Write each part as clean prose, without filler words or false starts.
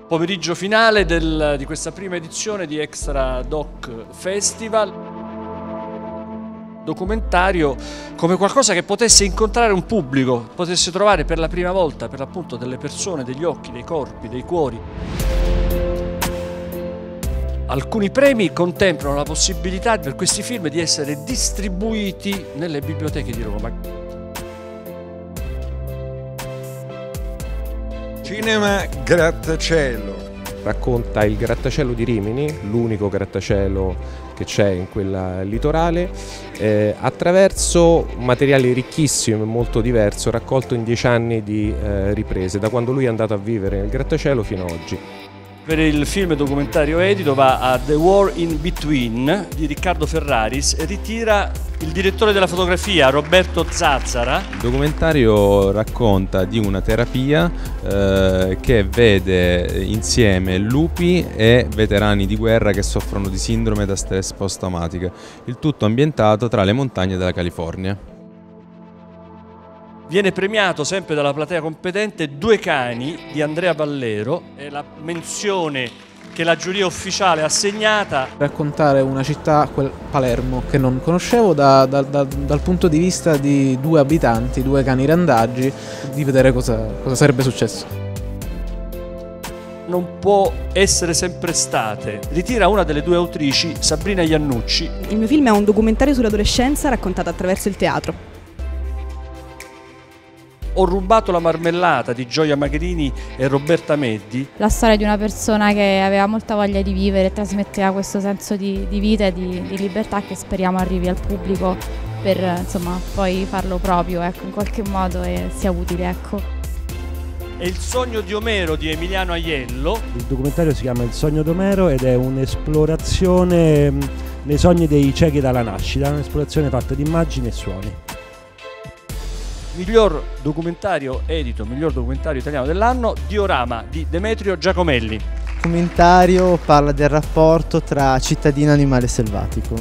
Pomeriggio finale di questa prima edizione di Extra Doc Festival. Documentario come qualcosa che potesse incontrare un pubblico, potesse trovare per la prima volta per l'appunto delle persone, degli occhi, dei corpi, dei cuori. Alcuni premi contemplano la possibilità per questi film di essere distribuiti nelle biblioteche di Roma. Cinema Grattacielo. Racconta il grattacielo di Rimini, l'unico grattacielo che c'è in quella litorale, attraverso materiale ricchissimo e molto diverso raccolto in 10 anni di riprese, da quando lui è andato a vivere nel grattacielo fino ad oggi. Per il film documentario edito va a The War in Between di Riccardo Ferraris e ritira il direttore della fotografia Roberto Zazzara. Il documentario racconta di una terapia che vede insieme lupi e veterani di guerra che soffrono di sindrome da stress post-traumatica, il tutto ambientato tra le montagne della California. Viene premiato sempre dalla platea competente Due cani di Andrea Vallero, è la menzione che la giuria ufficiale ha assegnata. Raccontare una città, Palermo, che non conoscevo dal punto di vista di 2 abitanti, 2 cani randaggi, di vedere cosa sarebbe successo. Non può essere sempre estate, ritira una delle 2 autrici, Sabrina Iannucci. Il mio film è un documentario sull'adolescenza raccontato attraverso il teatro. Ho rubato la marmellata di Gioia Magherini e Roberta Meddi. La storia di una persona che aveva molta voglia di vivere e trasmetteva questo senso di vita e di libertà che speriamo arrivi al pubblico per insomma poi farlo proprio, ecco, in qualche modo e sia utile, ecco. È Il sogno di Omero di Emiliano Aiello. Il documentario si chiama Il sogno d'Omero ed è un'esplorazione nei sogni dei ciechi dalla nascita, un'esplorazione fatta di immagini e suoni. Miglior documentario edito, miglior documentario italiano dell'anno, Diorama di Demetrio Giacomelli. Il documentario parla del rapporto tra cittadino e animale selvatico.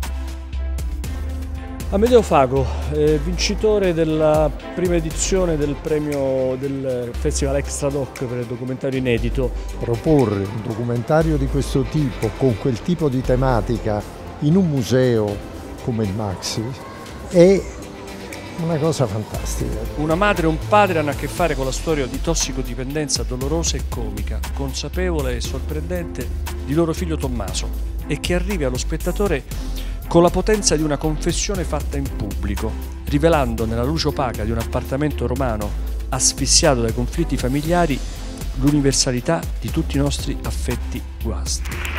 Amedeo Fago, vincitore della prima edizione del premio del Festival Extra Doc per il documentario inedito. Proporre un documentario di questo tipo, con quel tipo di tematica, in un museo come il Maxi, è una cosa fantastica. Una madre e un padre hanno a che fare con la storia di tossicodipendenza dolorosa e comica, consapevole e sorprendente di loro figlio Tommaso e che arrivi allo spettatore con la potenza di una confessione fatta in pubblico, rivelando nella luce opaca di un appartamento romano asfissiato dai conflitti familiari l'universalità di tutti i nostri affetti guasti.